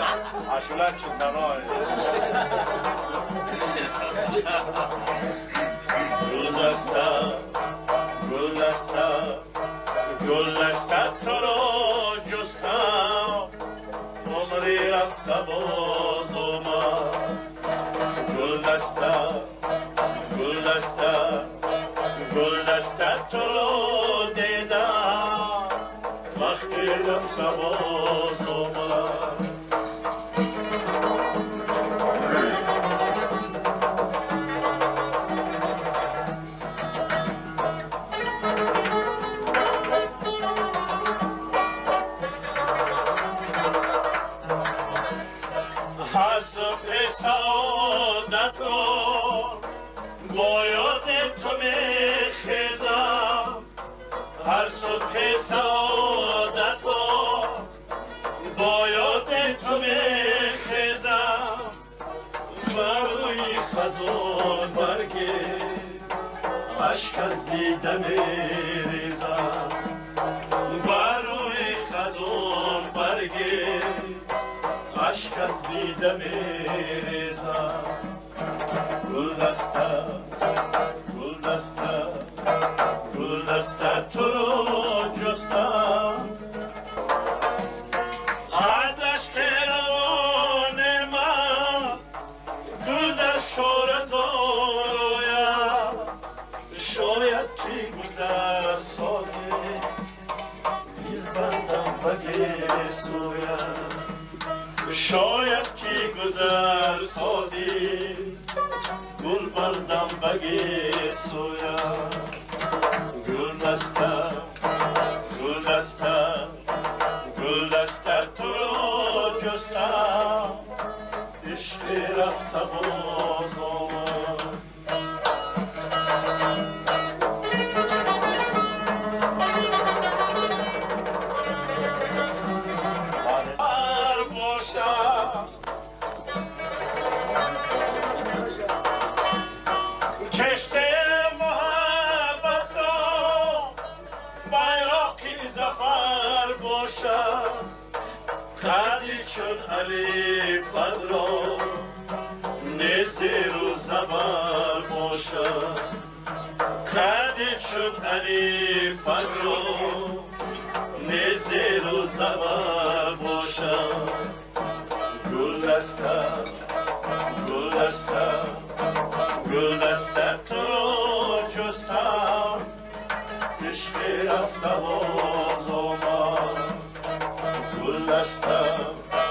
عشولت چندانای گلدسته تو را جستم عمری رفته باز اومد گلدسته تو را دیدم وقتی رفته باز اومد سعادت رو با یاد تو میخیزم هر صبح سعادت رو با یاد تو میخیزم بروی خزان برگی عشق از دیده میریزم بروی خزان برگی عشق از دیده میریزم گلدسته تو رو جستم از عشق روان من گل در شوره تو رویم شاید که گذر سازی دل بندم بگی سویم شاید که گذر سازی گل بردم بگی سویم گلدسته تو رو جستم عشقی رفته باز آمد کشته محبت را بیراقی زفر باشد قدی چون علیفت را نزیر و زبر باشد قدی چون علیفت را نزیر و زبر باشد گلدسته تو رو جستم عشقی رفته باز آمد گلدسته